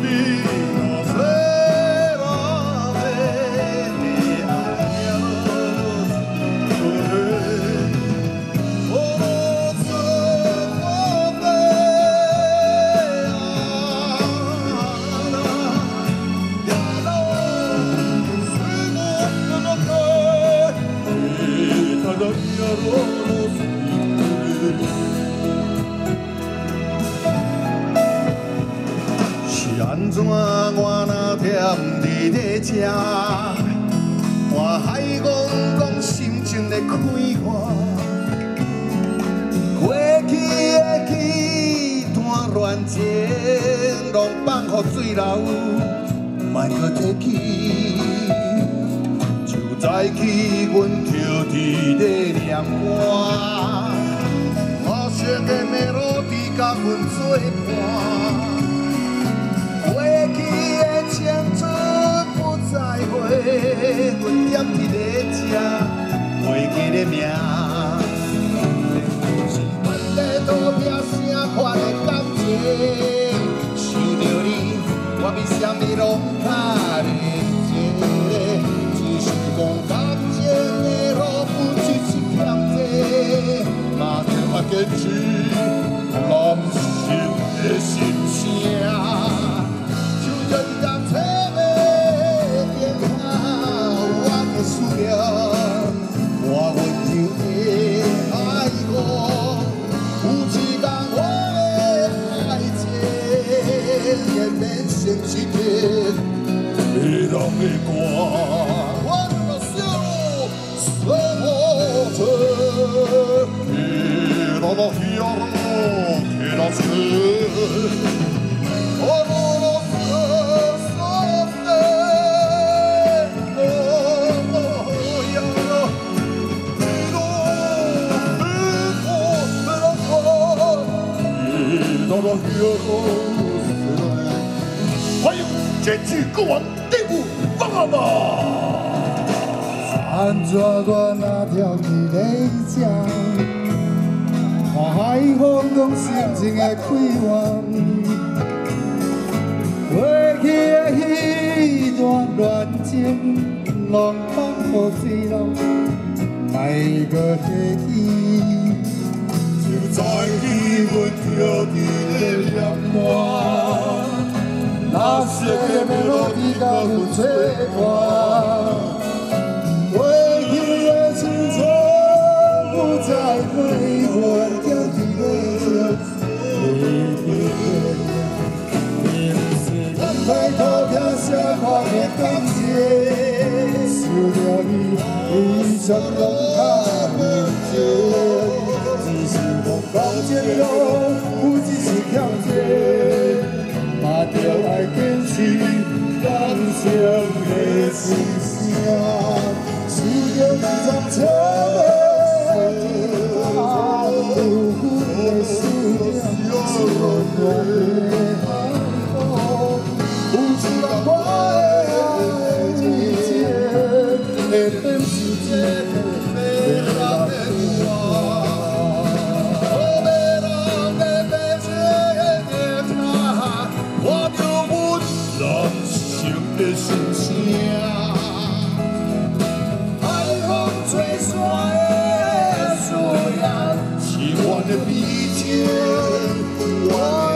是安怎我若踮伫咧这，我海戆戆心情咧开花，过去的几段恋情，拢放乎水流，莫搁提起。就早起阮着伫咧念歌，我惜的melody甲阮作伴。 过去的青春不再回，阮踮伫咧这，袂记咧名。是阮咧倒拼声款的感情，想着你，我比啥物拢较认真。只是讲感情的路有一丝欠债，嘛着我坚持男性的心声。 就一张册的电话，我的思念，我温柔的爱我，有一天我的爱情，也变成一片迷人的歌。我的手守护着，你那那希望，给那是。 欢迎这次国王第五爸爸。 安怎我若踮伫咧这，看海风讲心情的开往，过去的彼段恋情，拢放乎水流，莫搁提起。 就早起阮着伫咧念歌，那些的melody甲阮作伴。过去的青春不再回，阮踮伫咧这，咱歹讨拼啥款的感情，想着你，非常拢较认真。 感情路有一丝欠债，嘛着爱坚持感情的心声。想着一张册的电话，有阮的思念，是温暖的海风。有一天我的爱情，会变成一片迷人的歌。 的心声，海风吹散的思念，是阮的悲情。